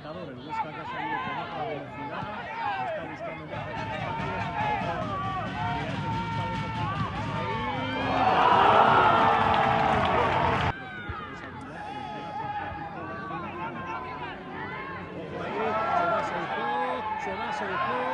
marcador. El Huesca que ha salido con otra velocidad, está buscando ya por sus espacios, que ha tenido un par de complicaciones ahí. Ojo ahí, se va Seijo,